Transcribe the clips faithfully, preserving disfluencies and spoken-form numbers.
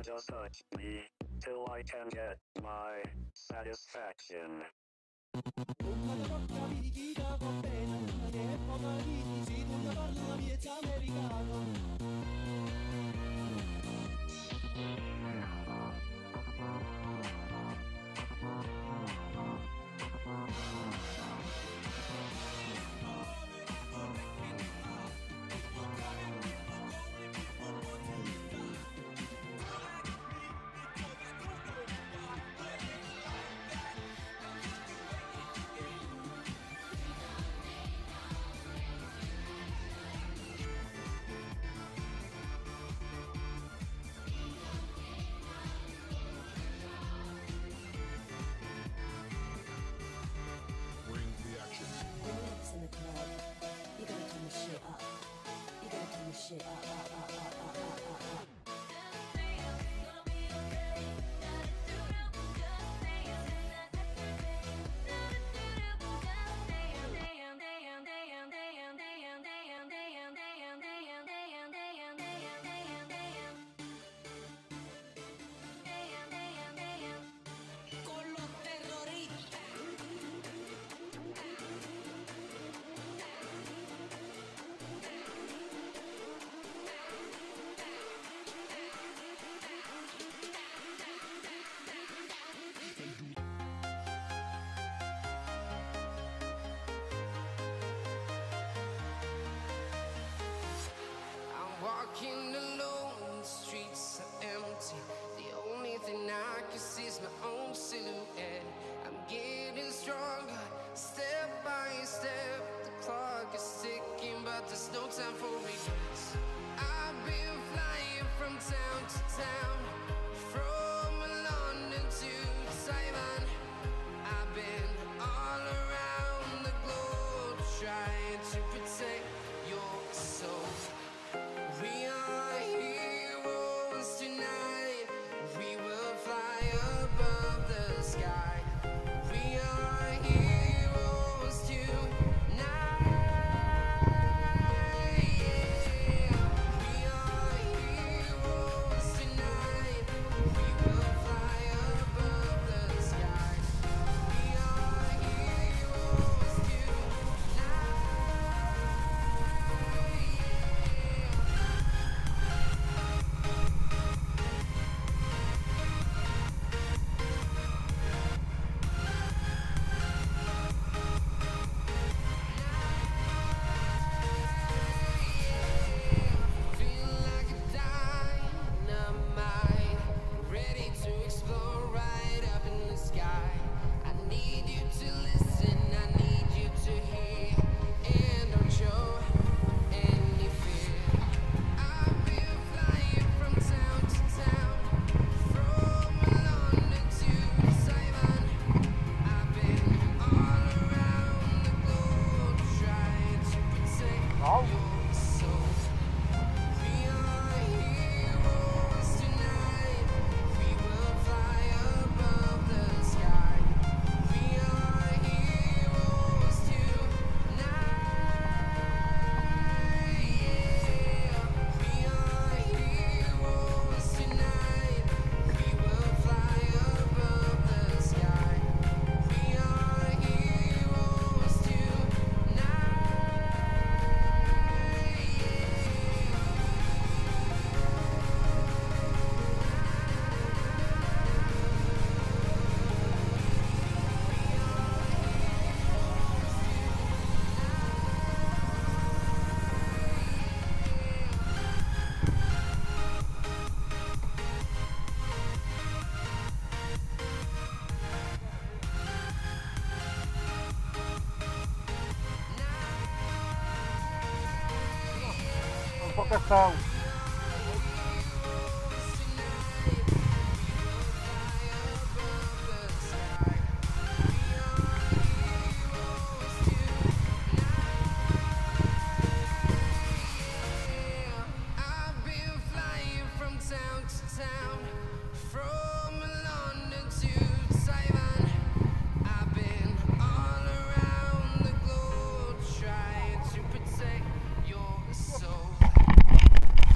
just touch me till I can get my satisfaction. Una porta picchita va bene, che pomeriggi tu ne parla miezza americano. In the club, you gotta turn the shit up. You gotta turn the shit up, up, up, up, up, up, up, up. Walking alone, the streets are empty. The only thing I can see is my own silhouette. I'm getting stronger, step by step. The clock is ticking, but there's no time for regrets. I've been flying from town to town, from London to Taiwan. I've been all around the globe, trying to protect your soul. We are heroes tonight. We will fly above the sky. We are heroes tonight. Yeah. We are heroes tonight. We will fly above the sky. We are heroes tonight. Feel like a dynamite, ready to explode right up in the sky. I need you to listen, I need you to hear, and don't show any fear. I've been flying from town to town, from London to Taiwan. I've been all around the globe, trying to protect your soul. We are heroes tonight. We will fly above the sky. We are heroes tonight. Yeah. We are heroes tonight. We will fly above the sky. We are heroes tonight. Invocação. I've been flying from town to town, from London to Taiwan. I've been all around the globe, trying to protect your soul.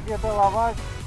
где-то ломать.